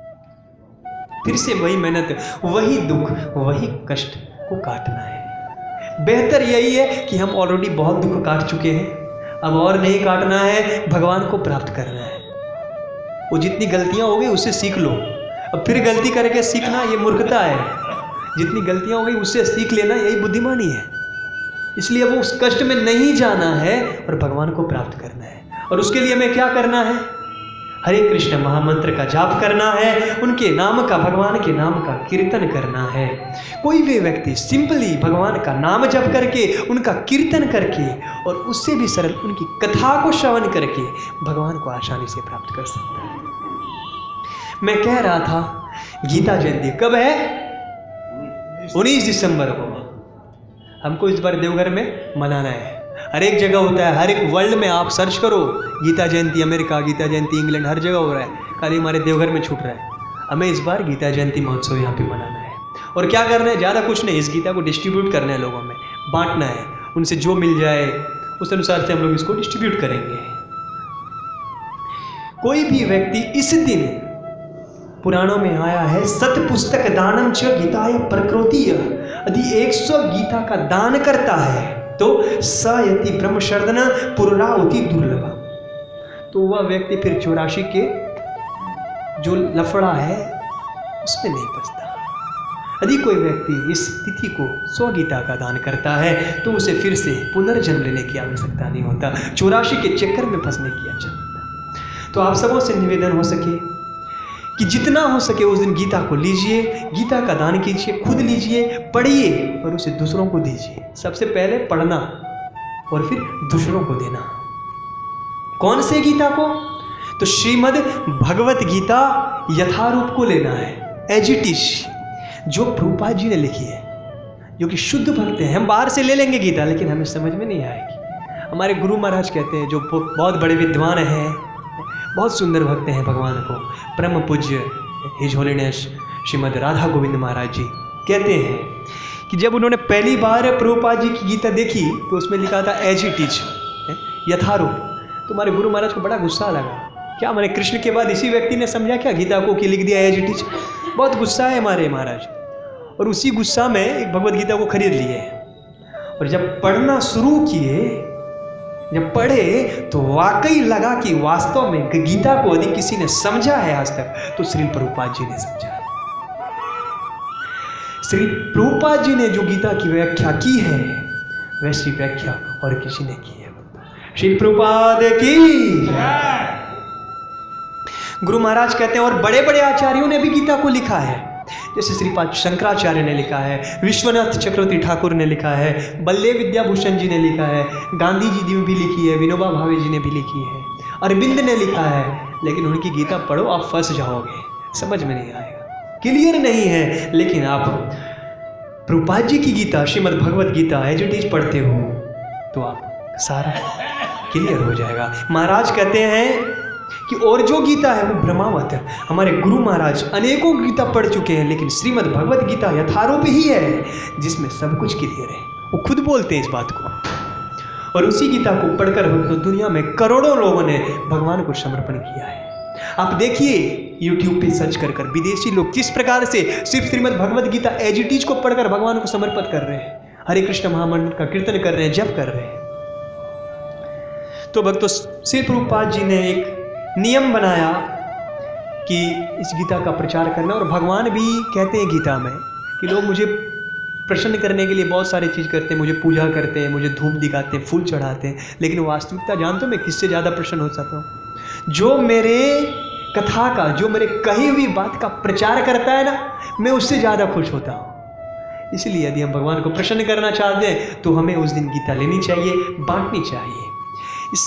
फिर से वही मेहनत, वही दुख, वही कष्ट को काटना है। बेहतर यही है कि हम ऑलरेडी बहुत दुख काट चुके हैं, अब और नहीं काटना है, भगवान को प्राप्त करना है। वो जितनी गलतियां हो गई उससे सीख लो, अब फिर गलती करके सीखना ये मूर्खता है। जितनी गलतियां हो गई उससे सीख लेना यही बुद्धिमानी है। इसलिए वो उस कष्ट में नहीं जाना है और भगवान को प्राप्त करना है। और उसके लिए हमें क्या करना है? हरे कृष्ण महामंत्र का जाप करना है, उनके नाम का, भगवान के नाम का कीर्तन करना है। कोई भी व्यक्ति सिंपली भगवान का नाम जप करके, उनका कीर्तन करके और उससे भी सरल उनकी कथा को श्रवण करके भगवान को आसानी से प्राप्त कर सकता है। मैं कह रहा था गीता जयंती कब है? उन्नीस दिसंबर को। हमको इस बार देवघर में मनाना है। हर एक जगह होता है, हर एक वर्ल्ड में आप सर्च करो गीता जयंती, अमेरिका गीता जयंती, इंग्लैंड, हर जगह हो रहा है, खाली हमारे देवघर में छूट रहा है। हमें इस बार गीता जयंती महोत्सव यहाँ पे मनाना है। और क्या करना है? ज़्यादा कुछ नहीं, इस गीता को डिस्ट्रीब्यूट करना है, लोगों में बांटना है। उनसे जो मिल जाए उस अनुसार से हम लोग इसको डिस्ट्रीब्यूट करेंगे। कोई भी व्यक्ति इस दिन पुराणों में आया है, सत पुस्तक दानम च गीताय प्रकृति, यदि एक सौ गीता का दान करता है तो स यति ब्रह्म शर्दन पुरुरावती दुर्लभ, तो वह व्यक्ति फिर चौरासी के जो लफड़ा है उसमें नहीं फंसता। यदि कोई व्यक्ति इस तिथि को सौ गीता का दान करता है तो उसे फिर से पुनर्जन्म लेने की आवश्यकता नहीं होता, चौरासी के चक्कर में फंसने की आवश्यकता। तो आप सबों से निवेदन हो सके कि जितना हो सके उस दिन गीता को लीजिए, गीता का दान कीजिए, खुद लीजिए, पढ़िए और उसे दूसरों को दीजिए। सबसे पहले पढ़ना और फिर दूसरों को देना। कौन से गीता को? तो श्रीमद् भगवत गीता यथारूप को लेना है, एज इट इज, जो प्रभुपाद जी ने लिखी है, जो कि शुद्ध भक्त हैं। हम बाहर से ले लेंगे गीता लेकिन हमें समझ में नहीं आएगी। हमारे गुरु महाराज कहते हैं, जो बहुत बड़े विद्वान हैं, बहुत सुंदर भक्त हैं भगवान को, परम पूज्य हिज होलीनेस श्रीमद् राधा गोविंद महाराज जी कहते हैं कि जब उन्होंने पहली बार प्रभुपाद जी की गीता देखी तो उसमें लिखा था एज इट इज, यथारूप। तो हमारे गुरु महाराज को बड़ा गुस्सा लगा, क्या हमारे कृष्ण के बाद इसी व्यक्ति ने समझा क्या गीता को कि लिख दिया एज इट इज? बहुत गुस्सा है हमारे महाराज, और उसी गुस्सा में एक भगवत गीता को खरीद लिए और जब पढ़ना शुरू किए, जब पढ़े तो वाकई लगा कि वास्तव में गीता को यदि किसी ने समझा है आज तक तो श्री प्रभुपाद जी ने समझा है। श्री प्रभुपाद जी ने जो गीता की व्याख्या की है वैसी व्याख्या और किसी ने की है। श्री प्रभुपाद की गुरु महाराज कहते हैं, और बड़े बड़े आचार्यों ने भी गीता को लिखा है, जैसे श्रीपाद शंकराचार्य ने लिखा है, विश्वनाथ चक्रवर्ती ठाकुर ने लिखा है, बल्ले विद्याभूषण जी ने लिखा है, गांधी जी ने भी लिखी है, विनोबा भावे जी ने भी लिखी है, अरविंद ने लिखा है। लेकिन उनकी गीता पढ़ो आप फंस जाओगे, समझ में नहीं आएगा, क्लियर नहीं है। लेकिन आप प्रभुपाद जी की Gita Shrimad Bhagavad Gita as it is पढ़ते हो तो आप सारा क्लियर हो जाएगा। महाराज कहते हैं कि और जो गीता है वो ब्रह्मावत है। हमारे गुरु महाराज अनेकों गीता पढ़ चुके हैं लेकिन श्रीमद् भगवत गीता यथारूप ही है जिसमें सब कुछ क्लियर है। वो खुद बोलते हैं इस बात को, और उसी गीता को पढ़कर तो दुनिया में करोड़ों लोगों ने भगवान को समर्पण किया है। आप देखिए यूट्यूब पे सर्च कर कर विदेशी लोग किस प्रकार से सिर्फ Shrimad Bhagavad Gita as it is को पढ़कर भगवान को समर्पित कर रहे हैं, हरे कृष्ण महामंत्र का कीर्तन कर रहे हैं, जप कर रहे हैं। तो भक्तों, श्री प्रभुपाद जी ने एक नियम बनाया कि इस गीता का प्रचार करना, और भगवान भी कहते हैं गीता में कि लोग मुझे प्रसन्न करने के लिए बहुत सारी चीज़ करते हैं, मुझे पूजा करते हैं, मुझे धूप दिखाते हैं, फूल चढ़ाते हैं, लेकिन वास्तविकता जानते हो मैं किससे ज़्यादा प्रसन्न हो सकता हूँ? जो मेरे कथा का, जो मेरे कही हुई बात का प्रचार करता है ना, मैं उससे ज़्यादा खुश होता हूँ। इसलिए यदि हम भगवान को प्रसन्न करना चाहते हैं तो हमें उस दिन गीता लेनी चाहिए, बांटनी चाहिए। इस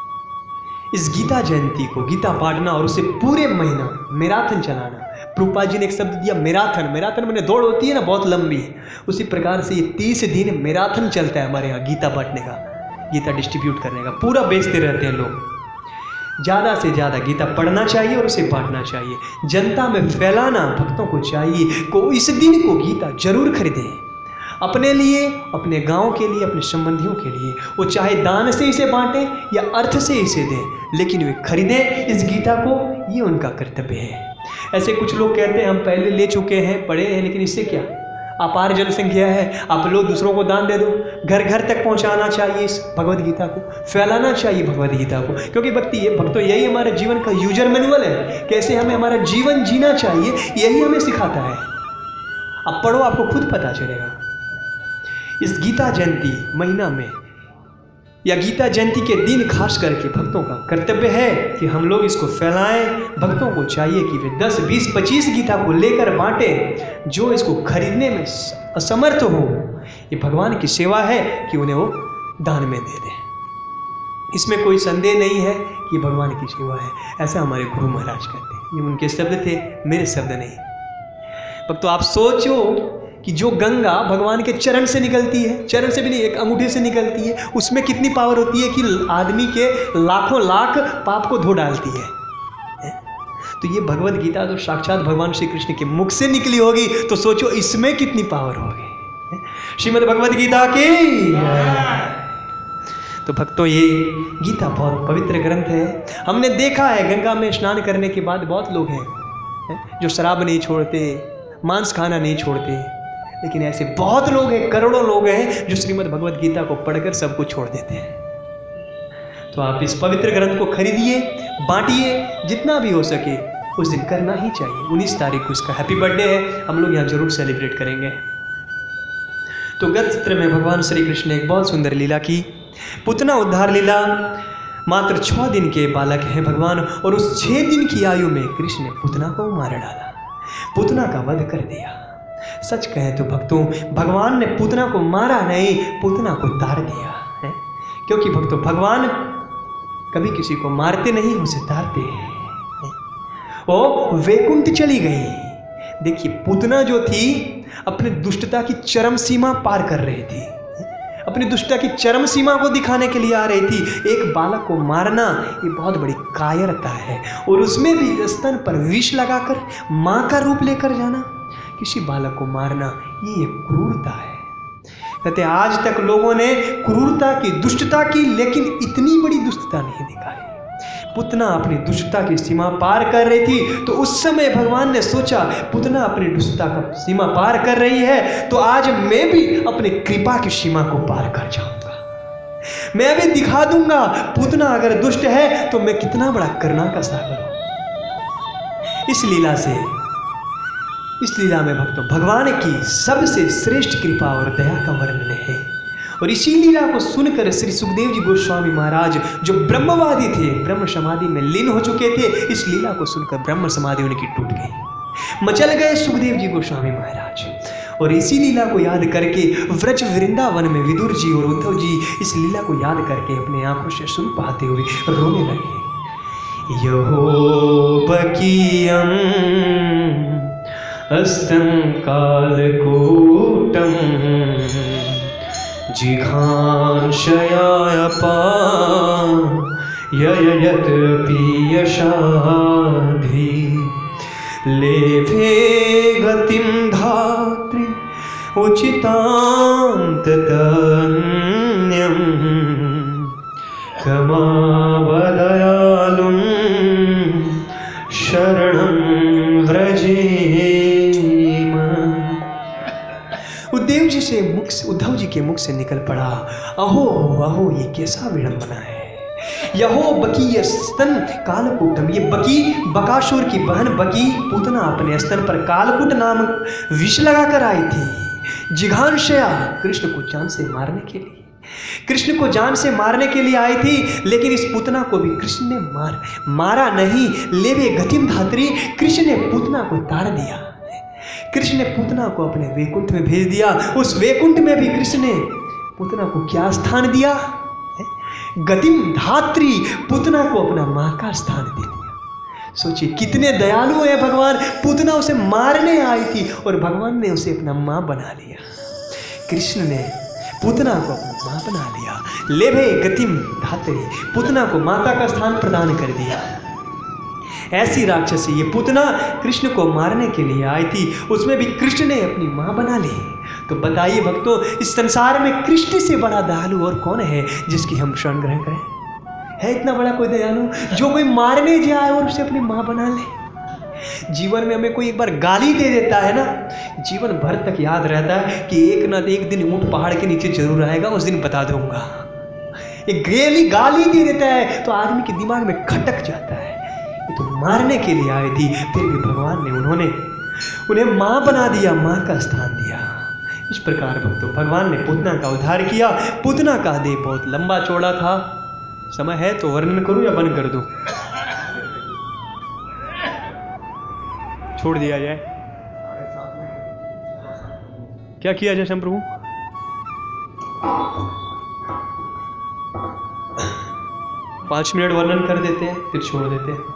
इस गीता जयंती को गीता पाठना और उसे पूरे महीना मैराथन चलाना। प्रभुपाद जी ने एक शब्द दिया मैराथन, मैराथन मैंने दौड़ होती है ना बहुत लंबी, उसी प्रकार से ये तीस दिन मैराथन चलता है हमारे यहाँ गीता बांटने का, गीता डिस्ट्रीब्यूट करने का। पूरा बेचते रहते हैं लोग। ज़्यादा से ज़्यादा गीता पढ़ना चाहिए और उसे बांटना चाहिए, जनता में फैलाना भक्तों को चाहिए को इस दिन को गीता जरूर खरीदें, अपने लिए, अपने गांव के लिए, अपने संबंधियों के लिए। वो चाहे दान से इसे बांटें या अर्थ से इसे दें, लेकिन वे खरीदें इस गीता को, ये उनका कर्तव्य है। ऐसे कुछ लोग कहते हैं हम पहले ले चुके हैं, पढ़े हैं, लेकिन इससे क्या, अपार जनसंख्या है, आप लोग दूसरों को दान दे दो। घर घर तक पहुंचाना चाहिए इस भगवद गीता को, फैलाना चाहिए भगवद गीता को, क्योंकि भक्ति ये भक्तों यही हमारे जीवन का यूजर मैनुअल है, कैसे हमें हमारा जीवन जीना चाहिए यही हमें सिखाता है। अब पढ़ो, आपको खुद पता चलेगा। इस गीता जयंती महीना में या गीता जयंती के दिन खास करके भक्तों का कर्तव्य है कि हम लोग इसको फैलाएं। भक्तों को चाहिए कि वे दस, बीस, पच्चीस गीता को लेकर बांटें। जो इसको खरीदने में असमर्थ हो, ये भगवान की सेवा है कि उन्हें वो दान में दे दें। इसमें कोई संदेह नहीं है कि भगवान की सेवा है, ऐसा हमारे गुरु महाराज कहते हैं। ये उनके शब्द थे, मेरे शब्द नहीं। भक्तों, आप सोचो कि जो गंगा भगवान के चरण से निकलती है, चरण से भी नहीं, एक अंगूठे से निकलती है, उसमें कितनी पावर होती है कि आदमी के लाखों लाख पाप को धो डालती है। तो ये भगवत गीता तो साक्षात भगवान श्री कृष्ण के मुख से निकली होगी, तो सोचो इसमें कितनी पावर होगी। श्रीमद् भगवत गीता की। तो भक्तों, ये गीता बहुत पवित्र ग्रंथ है। हमने देखा है गंगा में स्नान करने के बाद बहुत लोग हैं जो शराब नहीं छोड़ते, मांस खाना नहीं छोड़ते, लेकिन ऐसे बहुत लोग हैं, करोड़ों लोग हैं जो श्रीमद् भगवद गीता को पढ़कर सब कुछ छोड़ देते हैं। तो आप इस पवित्र ग्रंथ को खरीदिए, बांटिए, जितना भी हो सके उस दिन करना ही चाहिए। उन्नीस तारीख को इसका हैप्पी बर्थडे है, हम लोग यहाँ जरूर सेलिब्रेट करेंगे। तो गत सत्र में भगवान श्री कृष्ण ने एक बहुत सुंदर लीला की, पुतना उद्धार लीला। मात्र छः दिन के बालक हैं भगवान, और उस छः दिन की आयु में कृष्ण ने पुतना को मार डाला, पुतना का वध कर दिया। सच कहें तो भक्तों, भगवान ने पुतना को मारा नहीं, पुतना को तार दिया है। क्योंकि भक्तों, भगवान कभी किसी को मारते नहीं, उसे तारते हैं। वो वैकुंठ चली गई। देखिए, पुतना जो थी अपने दुष्टता की चरम सीमा पार कर रही थी, अपनी दुष्टता की चरम सीमा को दिखाने के लिए आ रही थी। एक बालक को मारना ये बहुत बड़ी कायरता है, और उसमें भी स्तन पर विष लगाकर माँ का रूप लेकर जाना, किसी बालक को मारना ये एक क्रूरता है। कहते आज तक लोगों ने क्रूरता की, दुष्टता की, लेकिन इतनी बड़ी दुष्टता नहीं दिखाई। पुतना अपनी दुष्टता की सीमा पार कर रही थी, तो उस समय भगवान ने सोचा पुतना अपनी दुष्टता का सीमा पार कर रही है, तो आज मैं भी अपनी कृपा की सीमा को पार कर जाऊंगा। मैं भी दिखा दूंगा पुतना अगर दुष्ट है तो मैं कितना बड़ा करुणा का सागर हूं। इस लीला से, इस लीला में भक्तों भगवान की सबसे श्रेष्ठ कृपा और दया का वर्णन है। और इसी लीला को सुनकर श्री सुखदेव जी गोस्वामी महाराज, जो ब्रह्मवादी थे, ब्रह्म समाधि में लीन हो चुके थे, इस लीला को सुनकर ब्रह्म समाधि उनकी टूट गई। मचल गए सुखदेव जी गोस्वामी महाराज, और इसी लीला को याद करके व्रज वृंदावन में विदुर जी और उद्धव जी इस लीला को याद करके अपने आंखों से सुन पाते हुए रोने लगे। यहो बकीयम अस्तं कालकूटं जिघांशयायपा यययत पीयशाधि लेभे गतिं धात्रि उचितां ततन्यं क्षमावदयालुं शरणं व्रजेम। उद्धव जी से मुख उद्धव जी के मुख से निकल पड़ा, अहो अहो ये कैसा विडंबना है। यहो बकी स्तन कालकूटम, ये बकी बकासुर की बहन बकी पूतना अपने स्तन पर कालकूट नामक विष लगाकर आई थी। जिघांशया, कृष्ण को जान से मारने के लिए, कृष्ण को जान से मारने के लिए आई थी, लेकिन इस पूतना को भी कृष्ण ने मार मारा नहीं। लेवे गतिम धात्री, कृष्ण ने पूतना को ताड़ दिया। कृष्ण ने पूतना को अपने वैकुंठ में भेज दिया। उस वैकुंठ में भी कृष्ण ने पूतना को क्या स्थान दिया? गतिम धात्री, पूतना को अपना मां का स्थान दे दिया। सोचिए कितने दयालु है भगवान। पूतना उसे मारने आई थी और भगवान ने उसे अपना मां बना लिया। कृष्ण ने पूतना को अपना मां बना लिया। लेभे गतिम धात्री, पूतना को माता का स्थान प्रदान कर दिया। ऐसी राक्षसी ये पूतना कृष्ण को मारने के लिए आई थी, उसमें भी कृष्ण ने अपनी मां बना ली। तो बताइए भक्तों, इस संसार में कृष्ण से बड़ा दयालु और कौन है जिसकी हम शरण ग्रहण करें? है इतना बड़ा कोई दयालु जो कोई मारने जाए और उसे अपनी मां बना ले? जीवन में हमें कोई एक बार गाली दे देता है ना, जीवन भर तक याद रहता है कि एक ना एक दिन ऊंट पहाड़ के नीचे जरूर आएगा, उस दिन बता दूंगा। एक गेली गाली दे देता है तो आदमी के दिमाग में खटक जाता है। ये तो मारने के लिए आई थी, फिर भी भगवान ने उन्होंने उन्हें मां बना दिया, मां का स्थान दिया। इस प्रकार भक्तों भगवान ने पूतना का उद्धार किया। पूतना का देह बहुत लंबा चौड़ा था। समय है तो वर्णन करूं या बंद कर दूं? छोड़ दिया जाए? क्या किया जाए शम प्रभु? पांच मिनट वर्णन कर देते हैं फिर छोड़ देते हैं।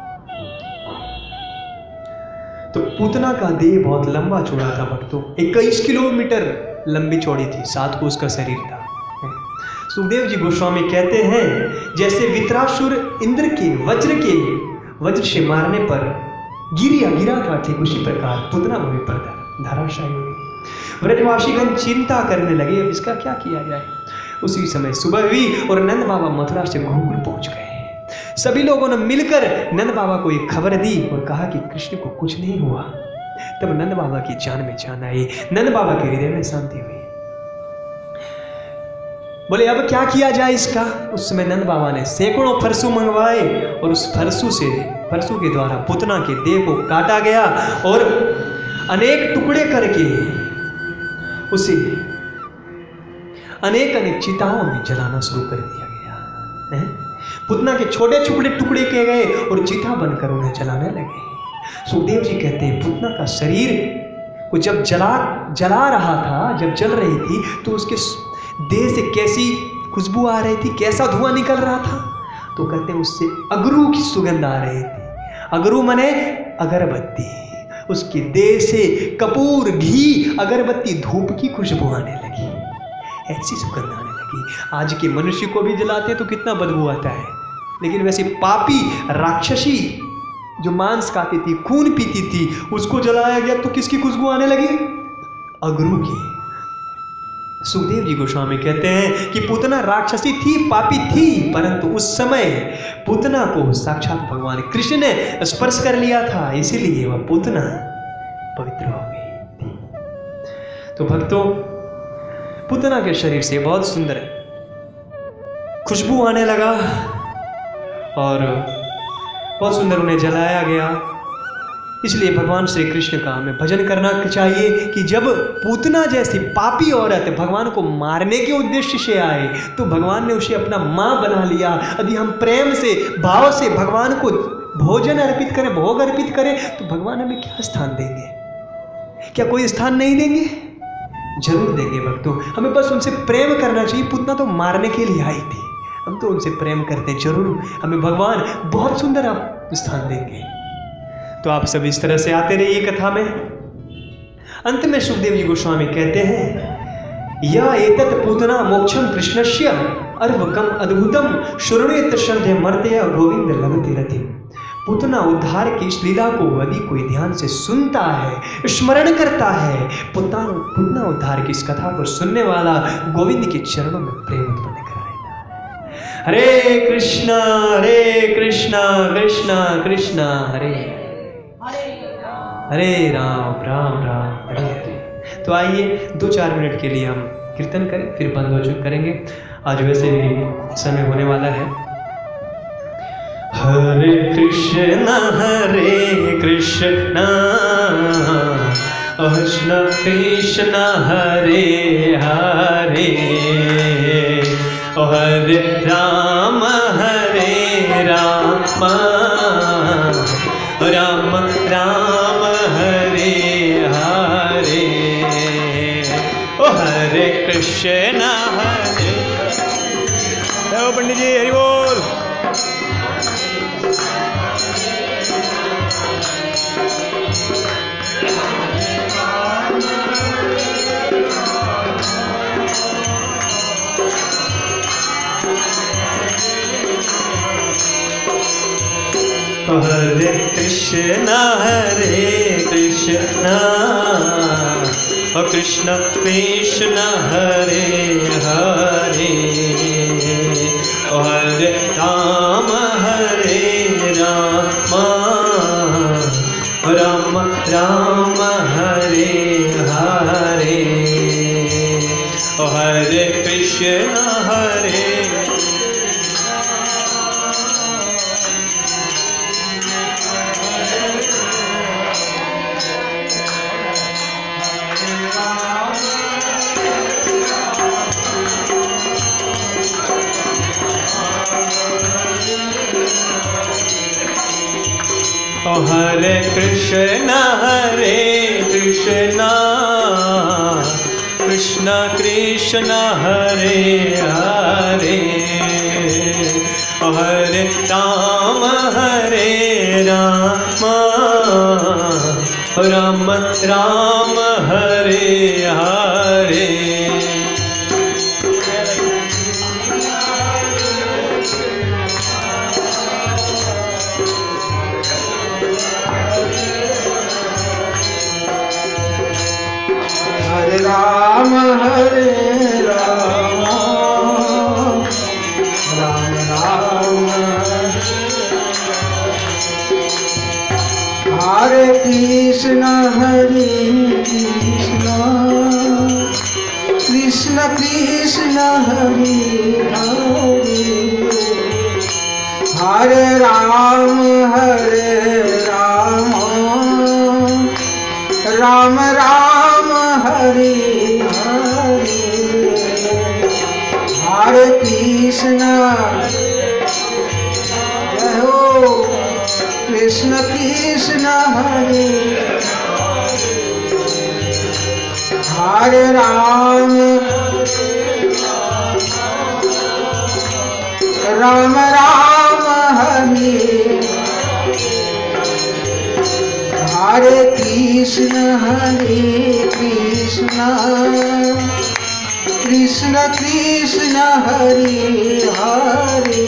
तो पूतना का देह बहुत लंबा चौड़ा था भक्तों, इक्कीस किलोमीटर लंबी चौड़ी थी, सात को उसका शरीर था। सुखदेव जी गोस्वामी कहते हैं जैसे वित्रासुर इंद्र के वज्र के वज्र से मारने पर गिरिया गिरा था, ठीक उसी प्रकार पूतना भूमि पर धराशायी हुई। व्रजवासीगण चिंता करने लगे, अब इसका क्या किया जाए। उसी समय सुबह हुई और नंद बाबा मथुरा से गोकुल पहुंच गए। सभी लोगों ने मिलकर नंद बाबा को एक खबर दी और कहा कि कृष्ण को कुछ नहीं हुआ। तब नंद बाबा की जान में जान आई, नंद बाबा के हृदय में शांति हुई। बोले अब क्या किया जाए इसका। उस समय नंद बाबा ने सैकड़ों फरसू मंगवाए और उस फरसू से फरसू के द्वारा पुतना के देह को काटा गया और अनेक टुकड़े करके उसे अनेक अनेक चिताओं में जलाना शुरू कर दिया गया है? पुतना के छोटे छोटे टुकड़े किए गए और चिता बनकर उन्हें जलाने लगे। सुखदेव जी कहते हैं पुतना का शरीर को जब जला जला रहा था, जब जल रही थी तो उसके देह से कैसी खुशबू आ रही थी, कैसा धुआं निकल रहा था। तो कहते हैं उससे अगरू की सुगंध आ रही थी। अगरू माने अगरबत्ती। उसके देह से कपूर, घी, अगरबत्ती, धूप की खुशबू आने लगी, ऐसी सुगंध आने लगी। आज के मनुष्य को भी जलाते तो कितना बदबू आता है, लेकिन वैसे पापी राक्षसी जो मांस खाती थी, खून पीती थी, उसको जलाया गया तो किसकी खुशबू आने लगी? अगरू की। सुखदेव जी गोस्वामी कहते हैं कि पूतना राक्षसी थी, पापी थी, परंतु उस समय पूतना को साक्षात भगवान कृष्ण ने स्पर्श कर लिया था, इसीलिए वह पूतना पवित्र हो गई थी। तो भक्तों, पूतना के शरीर से बहुत सुंदर खुशबू आने लगा और बहुत सुंदर उन्हें जलाया गया। इसलिए भगवान श्री कृष्ण का हमें भजन करना चाहिए कि जब पूतना जैसी पापी औरत भगवान को मारने के उद्देश्य से आए तो भगवान ने उसे अपना माँ बना लिया। यदि हम प्रेम से, भाव से भगवान को भोजन अर्पित करें, भोग अर्पित करें, तो भगवान हमें क्या स्थान देंगे? क्या कोई स्थान नहीं देंगे? जरूर देंगे भक्तों। हमें बस उनसे प्रेम करना चाहिए। पूतना तो मारने के लिए आई थी, हम तो उनसे प्रेम करते हैं, जरूर हमें भगवान बहुत सुंदर आप स्थान देंगे। तो आप सब इस तरह से आते रहिए कथा में। अंत में सुखदेव जी गोस्वामी कहते हैं, या एतत् पूतना मोक्षम कृष्णस्य अर्वकम अद्भुतम शृणुयत संध्य मर्त्य गोविंद लभते रति। पूतना उद्धार की इस लीला को यदि कोई ध्यान से सुनता है, स्मरण करता है, पूतना पूतना उद्धार की इस कथा को सुनने वाला गोविंद के चरणों में प्रेम उत्पन्न कराएगा। हरे कृष्णा हरे कृष्णा कृष्णा कृष्णा हरे हरे राम राम राम हरे हरे। तो आइए दो चार मिनट के लिए हम कीर्तन करें, फिर बंद हो चुक करेंगे। आज वैसे भी समय होने वाला है। हरे कृष्णा हरे कृष्णा कृष्ण कृष्ण हरे हरे, हरे राम हरे राम राम राम हरे हरे, ओ हरे कृष्ण हरे। जय पंडित जी, हरि बोल। हरे कृष्ण हरे कृष्ण कृष्ण कृष्ण हरे हरे, हरे राम हरे राम राम राम हरे हरे, हरे कृष्ण हरे। हरे कृष्ण हरे कृष्ण कृष्ण कृष्ण हरे हरे, हरे राम हरे राम राम राम हरे हरे, हरे राम हरे राम राम राम कृष्ण हरे हरे, हरे राम हरे राम, राम राम हरे हरे, हरे कृष्ण जय हो कृष्ण कृष्ण हरे हरे राम, राम राम हरे, हरे कृष्ण हरे कृष्ण, कृष्ण कृष्ण हरे हरे,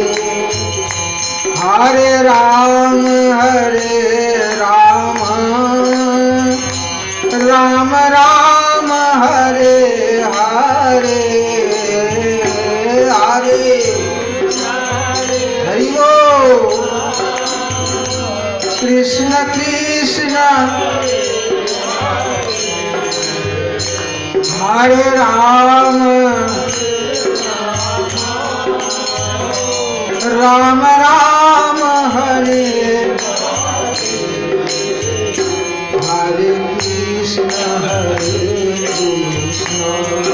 हरे राम हरे राम, राम राम हरे हरे, हरे हरि बोल। कृष्ण कृष्ण हरे राम, राम राम हरे, हरे कृष्ण हरे कृष्ण,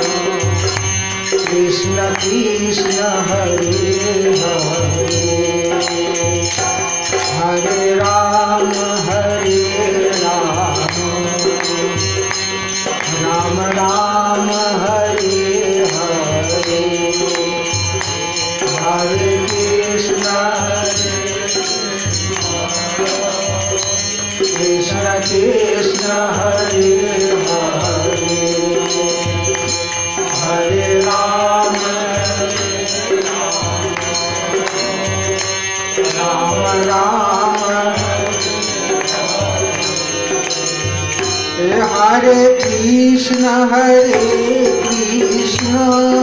कृष्ण कृष्ण हरे हरे, हरे राम हरे राम, राम राम हरे हरे, हरे कृष्ण कृष्ण कृष्ण हरे हरे, हरे राम राम राम, हरे कृष्ण हरे कृष्ण,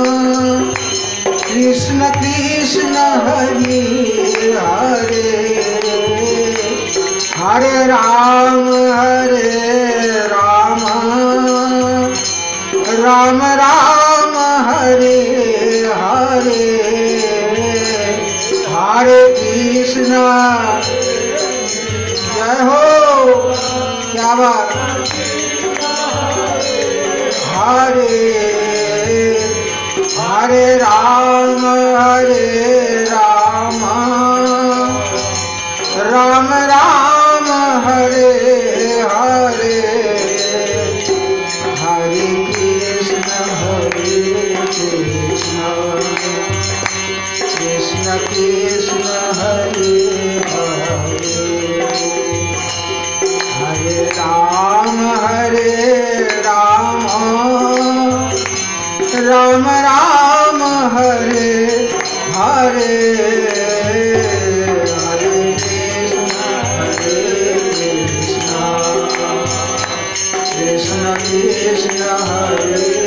कृष्ण कृष्ण हरे हरे, हरे राम हरे राम, राम राम हरे हरे, हरे कृष्ण जय हो क्या बात, हरे हरे राम हरे राम, राम राम हरे हरे, हरे कृष्ण हरे कृष्ण, कृष्ण कृष्ण हरे हरे, हरे राम हरे राम, राम राम हरे हरे, हरे कृष्ण हरे कृष्ण, कृष्ण कृष्ण हरे